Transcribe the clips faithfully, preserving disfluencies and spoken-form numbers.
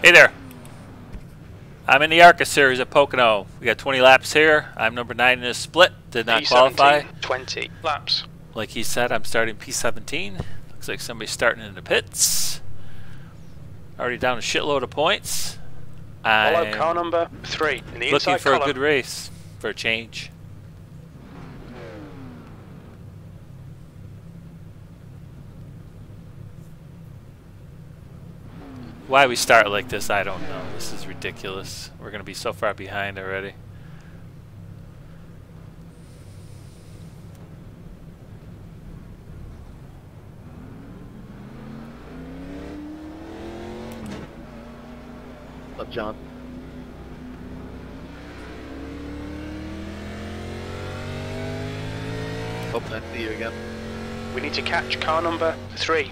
Hey there. I'm in the ARCA Series at Pocono. We got twenty laps here. I'm number nine in this split. Did not qualify. twenty laps. Like he said, I'm starting P seventeen. Looks like somebody's starting in the pits. Already down a shitload of points. Follow car number three in the inside looking for column. a good race for a change. Why we start like this, I don't know. This is ridiculous. We're going to be so far behind already. What's up, John? Hope I see you again. We need to catch car number three.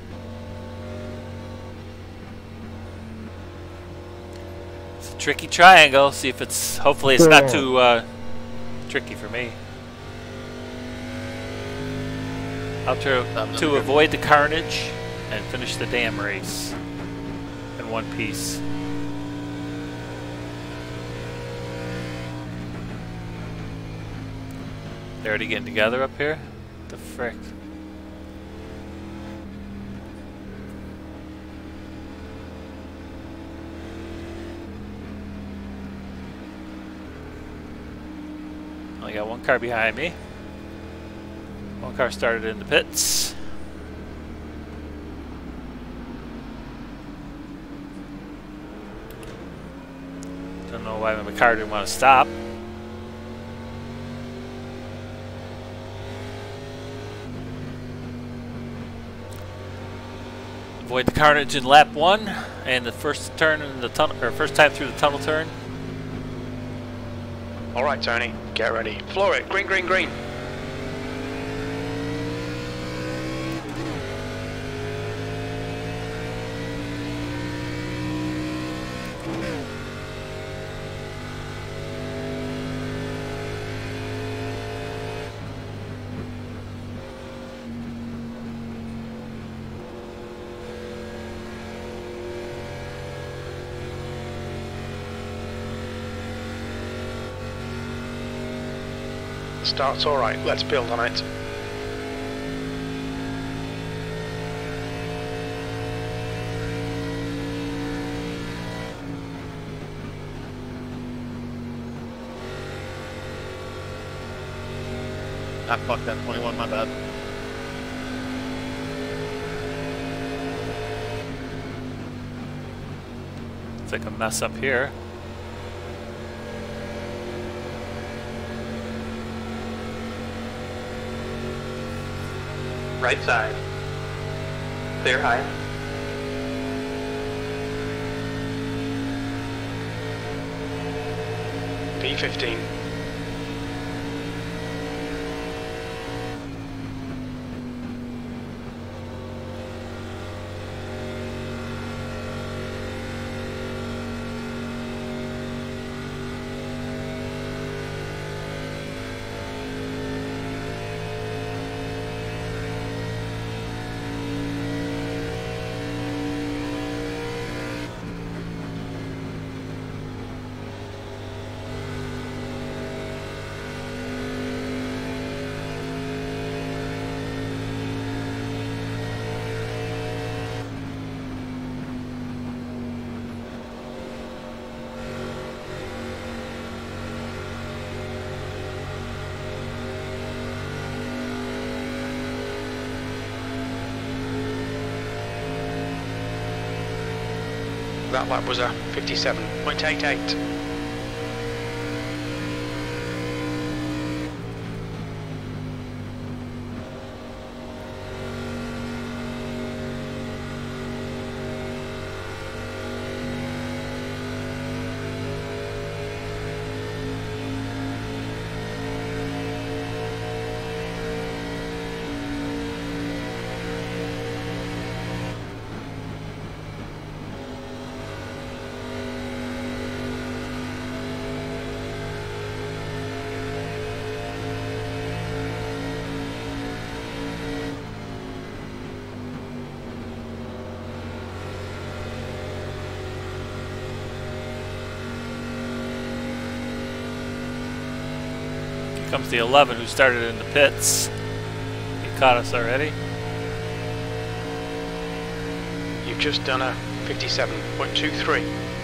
Tricky triangle. See if it's. Hopefully, it's not too uh, tricky for me. How to to avoid the carnage and finish the damn race in one piece. They're already getting together up here. The frick. I got one car behind me. One car started in the pits. Don't know why my car didn't want to stop. Avoid the carnage in lap one and the first turn in the tunnel, or first time through the tunnel turn. All right, Tony, get ready. Floor it. Green, green, green. Start's all right. Let's build on it. I fucked that twenty-one, my bad. It's like a mess up here. Right side. Clear high. P fifteen. That lap was a fifty-seven point eight eight. comes the eleven who started in the pits. He caught us already. You've just done a fifty-seven point two three.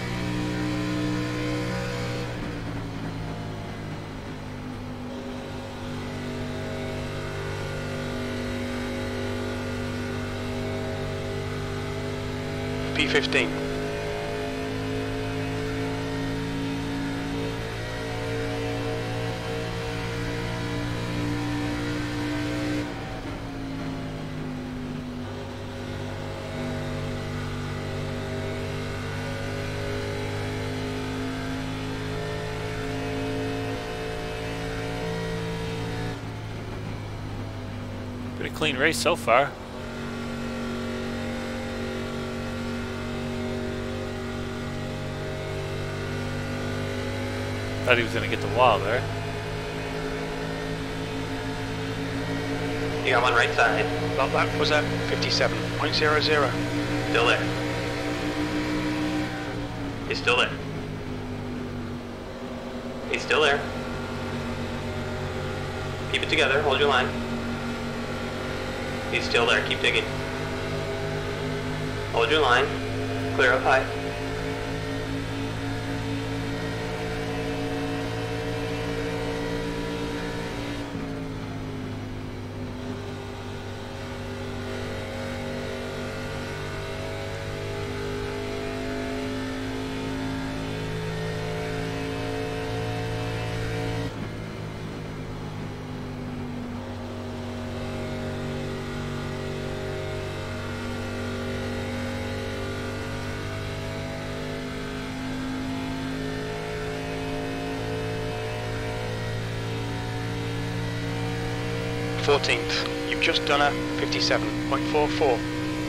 P fifteen. Pretty clean race so far. Thought he was going to get the wall there. You got one right side. Well, that was a fifty-seven point zero zero. Still there. He's still there. He's still there. Keep it together. Hold your line. He's still there. Keep digging. Hold your line. Clear up high. fourteenth. You've just done a fifty-seven point four four.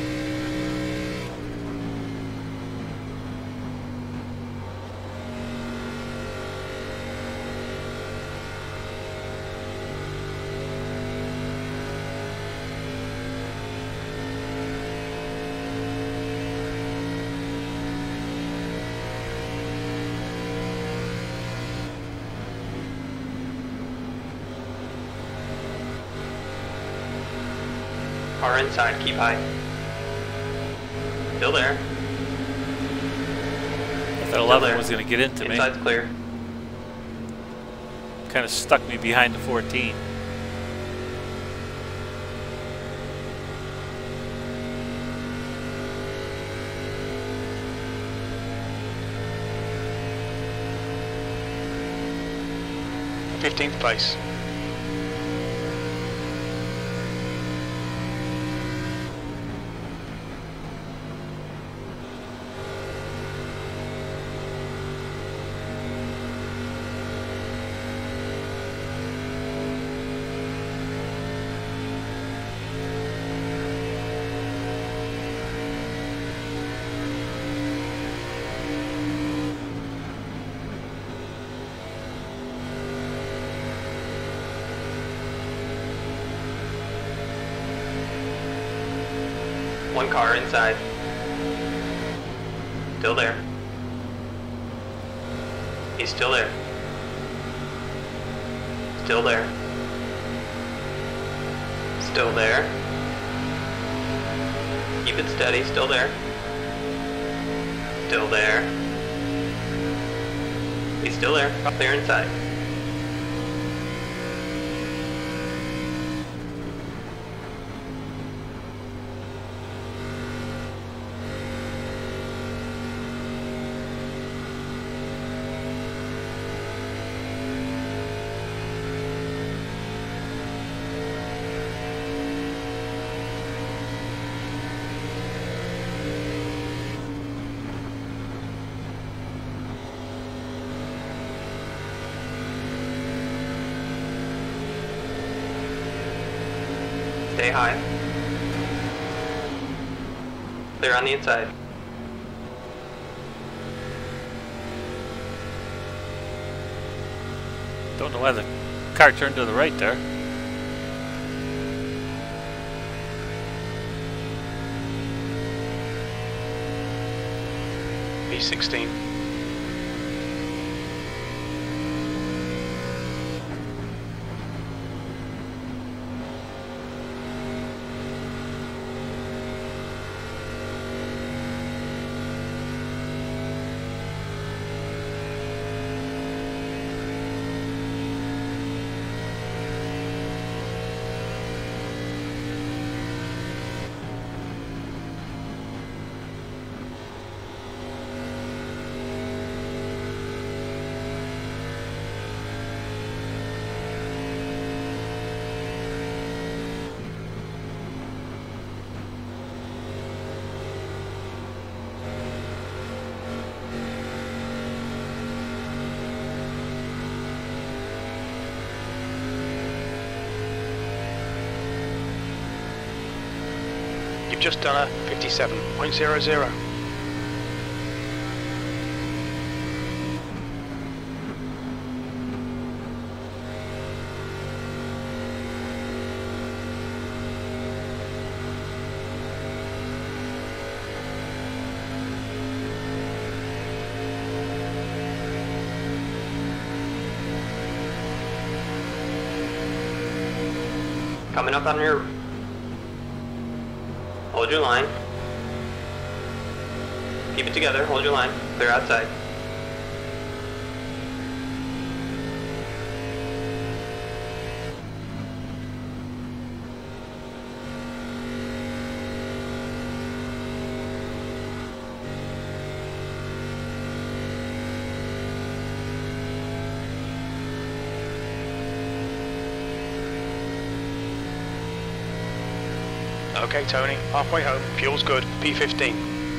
Car inside, keep high. Still there. I thought eleven was going to get into me. Inside's clear. Kind of stuck me behind the fourteen. fifteenth place. One car inside. Still there. He's still there. Still there. Still there. Keep it steady, still there. Still there. He's still there. Clear inside. Stay high. Clear on the inside. Don't know why the car turned to the right there. B sixteen. You've just done a fifty-seven point zero zero. Coming up on your... Hold your line. Keep it together, hold your line. Clear outside. Okay, Tony, halfway home, fuel's good, P fifteen.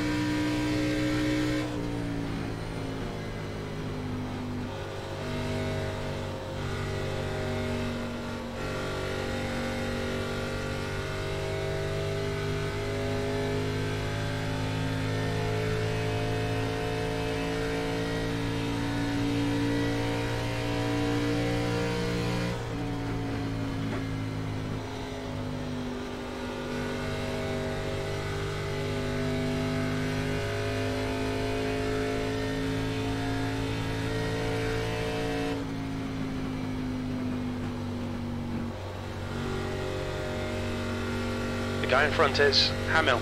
The guy in front is Hamill.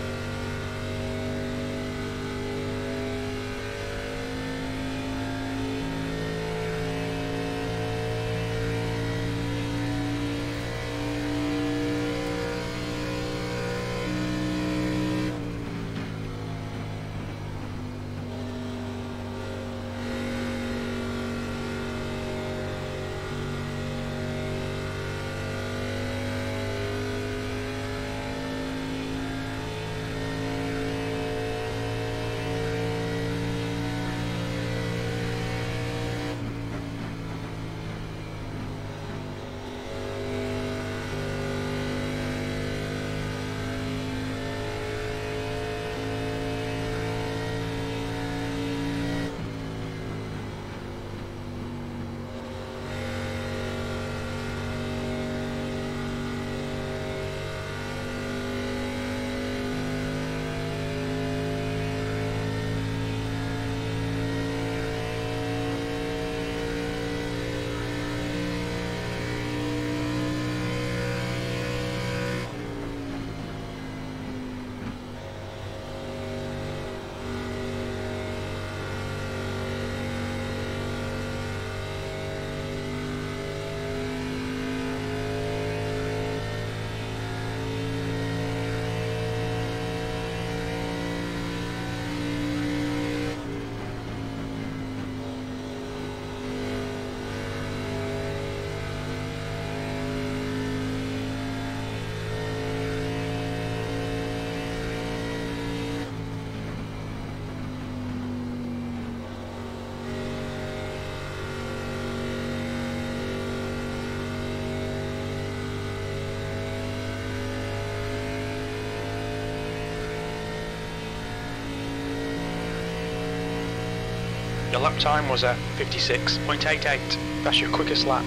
Your lap time was a fifty-six point eight eight. That's your quickest lap.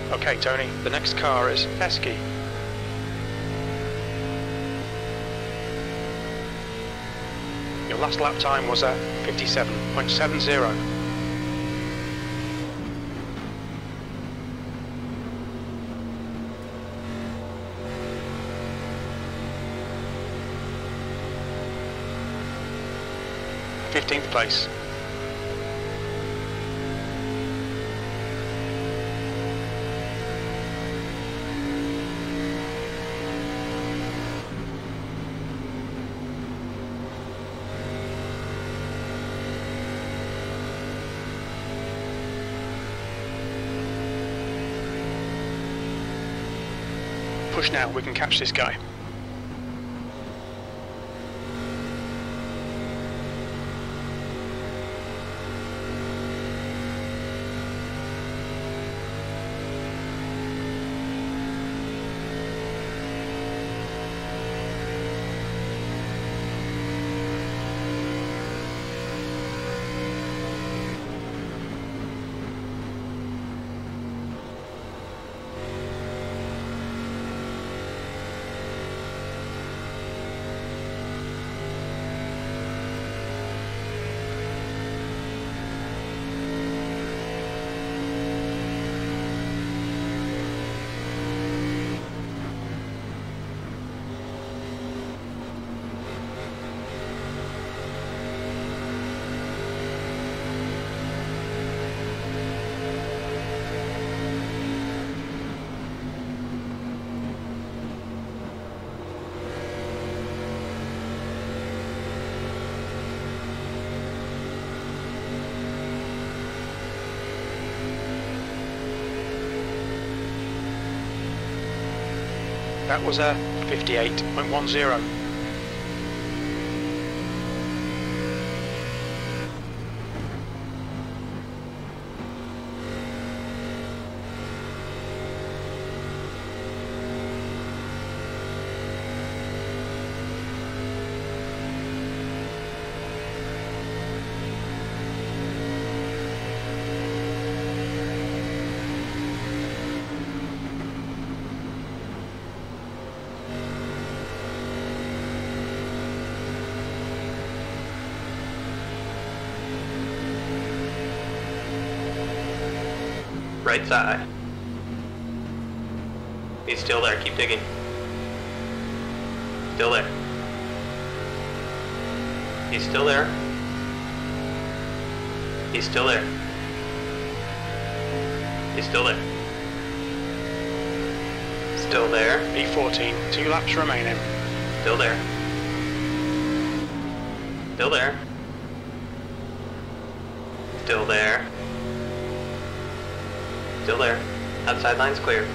Okay, Tony, the next car is Pesky. Your last lap time was at fifty-seven point seven zero. fifteenth place. Push now, we can catch this guy. That was a fifty-eight point one zero. Right side. He's still there, keep digging. Still there. He's still there. He's still there. He's still there. Still there. B fourteen, two laps remaining. Still there. Still there. Still there. Still there. Outside line's clear.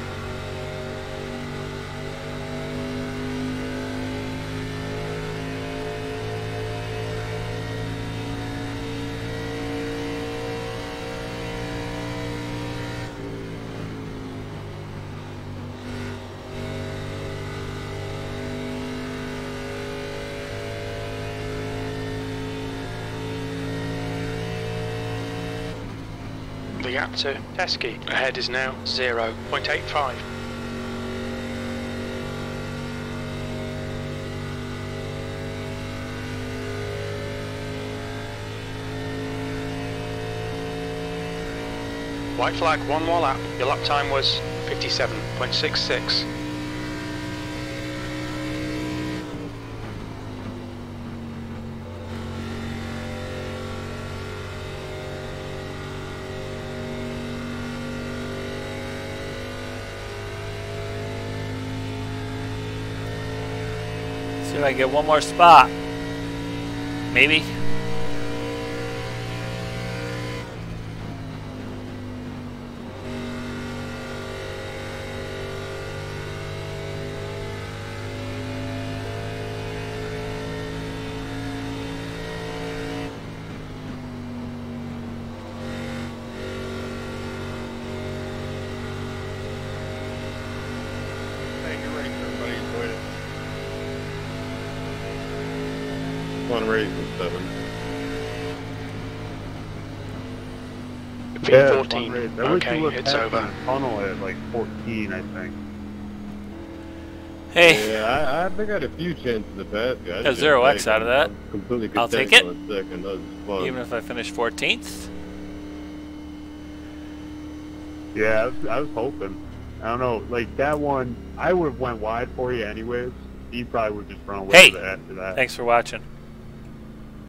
The gap to Pesky ahead is now zero point eight five. White flag, one more lap. Your lap time was fifty-seven point six six. See if I can get one more spot. Maybe. One race with seven. The V Yeah, fourteen. fun race. I wish Okay, you would it's pass over. the tunnel at like fourteen, I think. Hey, Yeah, I, I think I had a few chances to pass you. I got just zero didn't X take out of them. that. I'm completely I'll take content it. on second. That was fun. even if I finish fourteenth. Yeah, I was, I was hoping. I don't know, like that one, I would have went wide for you anyways. You probably would just run away Hey! with it after that. Thanks for watching.